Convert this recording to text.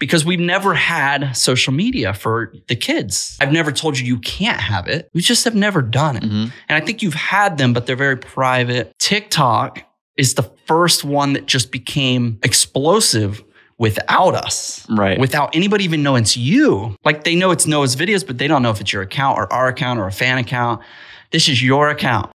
because we've never had social media for the kids. I've never told you can't have it. We just have never done it. And I think you've had them, but they're very private. TikTok is the first one that just became explosive without us, right? Without anybody even knowing it's you. Like they know it's Noah's videos, but they don't know if it's your account or our account or a fan account. This is your account.